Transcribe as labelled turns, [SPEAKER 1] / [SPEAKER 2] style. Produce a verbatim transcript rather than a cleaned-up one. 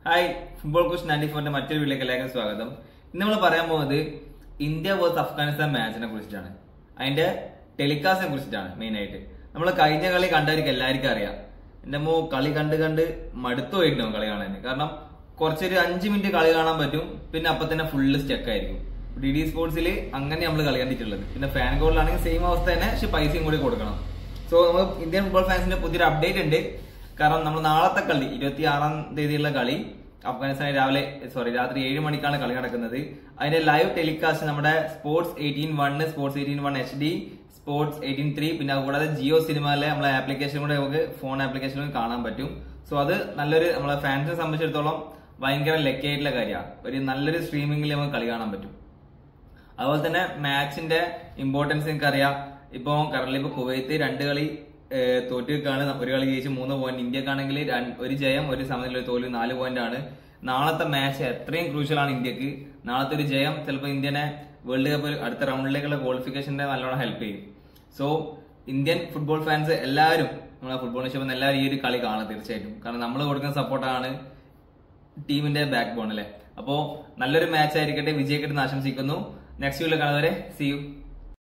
[SPEAKER 1] Hi, football coach ninety ഫോറിന്റെ മറ്റൊരു വീഡിയോയിലേക്ക് എല്ലാവർക്കും സ്വാഗതം. ഇന്ന് നമ്മൾ പറയാൻ പോകുന്നത് ഇന്ത്യ വേഴ്സസ് അഫ്ഗാനിസ്ഥാൻ മാച്ചിനെ കുറിച്ചിട്ടാണ്. അതിന്റെ ടെലികാസ്റ്റിനെ കുറിച്ചിട്ടാണ് മെയിൻ ആയിട്ട്. നമ്മൾ കഴിഞ്ഞ കളി കണ്ടവർക്ക് എല്ലാവർക്കും അറിയാം. എന്റെ മോ കളി കണ്ട് കണ്ട് മടുത്തു പോയിട്ടുണ്ടാവും കളി കാണാൻ. കാരണം കുറച്ചൊരു അഞ്ച് മിനിറ്റ് കളി കാണാൻ പറ്റും, പിന്നെ അപ്പൊ തന്നെ ഫുള്ള് സ്റ്റക്ക് ആയിരിക്കും. ഡി ഡി സ്പോർട്സിൽ അങ്ങനെ നമ്മൾ കളി കണ്ടിട്ടുള്ളത്. പിന്നെ ഫാൻ കോഡിലാണെങ്കിൽ സെയിം അവസ്ഥ തന്നെ, പക്ഷെ പൈസയും കൂടി കൊടുക്കണം. സോ നമ്മൾ ഇന്ത്യൻ ഫുട്ബോൾ ഫാൻസിന്റെ പുതിയൊരു അപ്ഡേറ്റ് ഉണ്ട്. കാരണം നമ്മൾ നാളത്തെ കളി ഇരുപത്തി ആറാം തീയതിയുള്ള കളി അഫ്ഗാനിസ്ഥാൻ രാവിലെ സോറി രാത്രി ഏഴ് മണിക്കാണ് കളി നടക്കുന്നത്. അതിന്റെ ലൈവ് ടെലികാസ്റ്റ് നമ്മുടെ sports eighteen one sports eighteen one H D sports eighteen three പിന്നെ അതുകൂടാതെ ജിയോ സിനിമയിലെ നമ്മളെ ആപ്ലിക്കേഷൻ കൂടെ നമുക്ക് ഫോൺ ആപ്ലിക്കേഷനിൽ കാണാൻ പറ്റും. സോ അത് നല്ലൊരു നമ്മളെ ഫാൻസിനെ സംബന്ധിച്ചിടത്തോളം ഭയങ്കര ലക്കി ആയിട്ടുള്ള കാര്യമാണ്. ഒരു നല്ലൊരു സ്ട്രീമിംഗിൽ നമുക്ക് കളി കാണാൻ പറ്റും. അതുപോലെ തന്നെ മാച്ചിന്റെ ഇമ്പോർട്ടൻസ് നിങ്ങൾക്ക് അറിയാം. ഇപ്പൊ കറന്റ് ഇപ്പൊ കുവൈത്ത് രണ്ട് കളി തോറ്റിക്കാണ്, ഒരു കളി ജയിച്ച് മൂന്ന് പോയിന്റ്. ഇന്ത്യക്കാണെങ്കിൽ ഒരു ജയം ഒരു സമനില ഒരു തോൽവി നാല് പോയിന്റ് ആണ്. നാളത്തെ മാച്ച് എത്രയും ക്രൂഷ്യൽ ആണ് ഇന്ത്യക്ക്. നാളത്തെ ഒരു ജയം ചിലപ്പോൾ ഇന്ത്യനെ വേൾഡ് കപ്പ് അടുത്ത റൗണ്ടിലേക്കുള്ള ക്വാളിഫിക്കേഷന്റെ നല്ലോണം ഹെൽപ്പ് ചെയ്യും. സോ ഇന്ത്യൻ ഫുട്ബോൾ ഫാൻസ് എല്ലാവരും നമ്മളെ ഫുട്ബോളിനെ ഇഷ്ടപ്പെടുന്ന എല്ലാവരും ഈ ഒരു കളി കാണാം തീർച്ചയായിട്ടും. കാരണം നമ്മൾ കൊടുക്കുന്ന സപ്പോർട്ടാണ് ടീമിന്റെ ബാക്ക് ബോൺ അല്ലെ. അപ്പോ നല്ലൊരു മാച്ച് ആയിരിക്കട്ടെ, വിജയിക്കട്ടെ എന്ന് ആശംസിക്കുന്നു. നെക്സ്റ്റ് വീഡിയോ കാണുന്നവരെ സീ യു.